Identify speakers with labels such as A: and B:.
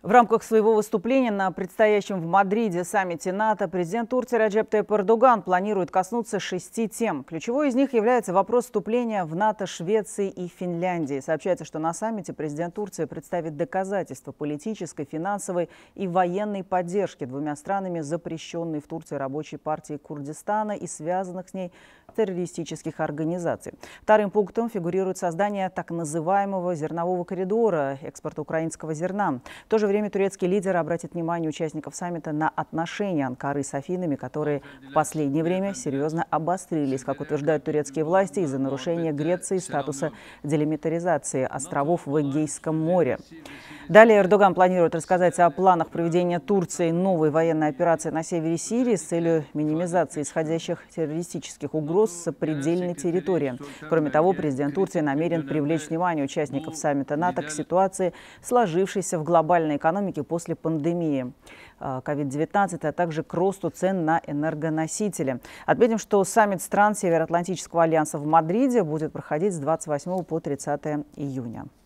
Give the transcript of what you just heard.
A: В рамках своего выступления на предстоящем в Мадриде саммите НАТО президент Турции Реджеп Тайип Эрдоган планирует коснуться 6 тем. Ключевой из них является вопрос вступления в НАТО Швеции и Финляндии. Сообщается, что на саммите президент Турции представит доказательства политической, финансовой и военной поддержки двумя странами, запрещенной в Турции рабочей партией Курдистана и связанных с ней террористических организаций. Вторым пунктом фигурирует создание так называемого зернового коридора экспорта украинского зерна. В то же время турецкий лидер обратит внимание участников саммита на отношения Анкары с Афинами, которые в последнее время серьезно обострились, как утверждают турецкие власти, из-за нарушения Греции статуса делимитаризации островов в Эгейском море. Далее Эрдоган планирует рассказать о планах проведения Турции новой военной операции на севере Сирии с целью минимизации исходящих террористических угроз с сопредельной территории. Кроме того, президент Турции намерен привлечь внимание участников саммита НАТО к ситуации, сложившейся в глобальной экономике после пандемии COVID-19, а также к росту цен на энергоносители. Отметим, что саммит стран Североатлантического альянса в Мадриде будет проходить с 28 по 30 июня.